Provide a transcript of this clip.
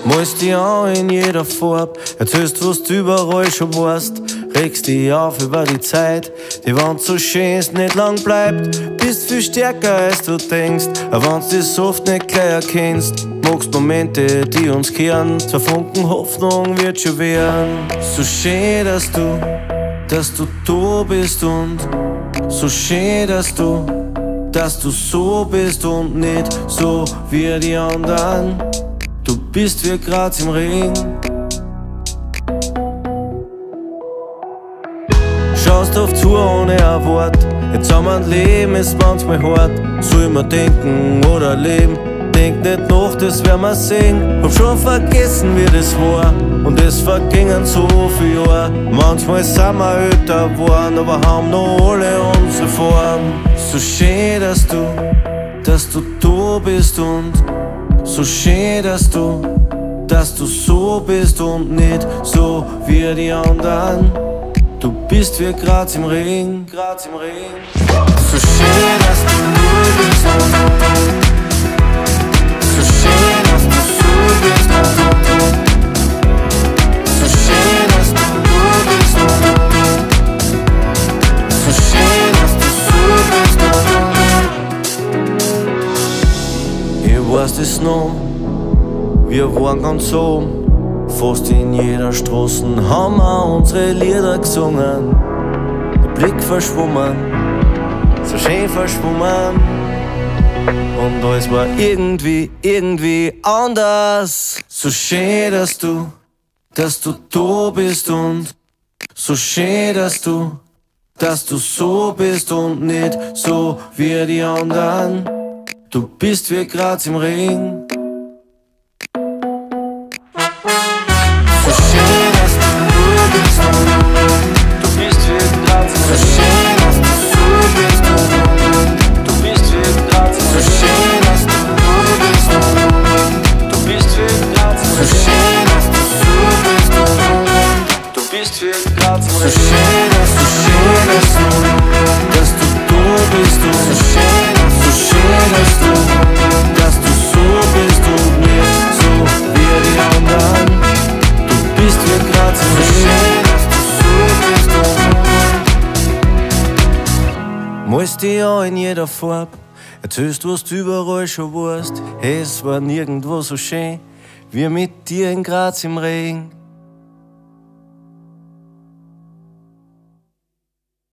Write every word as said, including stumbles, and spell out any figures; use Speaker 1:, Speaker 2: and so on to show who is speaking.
Speaker 1: Malst dich an in jeder Farbe, erzählst, was du überall schon warst. Regst dich auf über die Zeit, die wenn's so schön ist, nicht lang bleibt. Bist viel stärker als du denkst, auch wenn's das oft nicht gleich erkennst. Magst Momente, die uns kehren, zwei Funken Hoffnung wird schon werden. So schön, dass du, dass du da bist und so schön, dass du, dass du so bist und nicht so wie die anderen. Du bist wie Graz im Regen. Schaust auf zu ohne ein Wort. Jetzt haben wir ein Leben, ist manchmal hart. Soll man denken oder leben? Denk nicht nach, das werden wir sehen. Hab schon vergessen, wie das war. Und es vergingen so viele Jahre. Manchmal sind wir älter geworden, aber haben noch alle unsere Form. So schön, dass du, dass du da bist und so schön, dass du, dass du so bist und nicht so wie die anderen. Du bist wie Graz im Regen, Graz im Regen. So schön, dass du nur bist und so schön, dass du so bist und so schön, dass du nur bist und so schön, dass du so bist und ich weiß das noch, wir waren ganz oben. Fast in jeder Straße haben wir unsere Lieder gesungen. Der Blick verschwommen, so schön verschwommen. Und alles war irgendwie, irgendwie anders. So schön, dass du, dass du da bist und so schön, dass du, dass du so bist und nicht so wie die anderen. Du bist wie Graz im Regen. So schön, dass du, so schön, dass du, dass du da bist und so schön, so schön, dass du, dass du so bist und nicht so wie die anderen. Du bist wie Graz, so schön, dass du so bist und malst dich an in jeder Farbe, erzählst, was du überall schon warst. Es war nirgendwo so schön wie mit dir in Graz im Regen.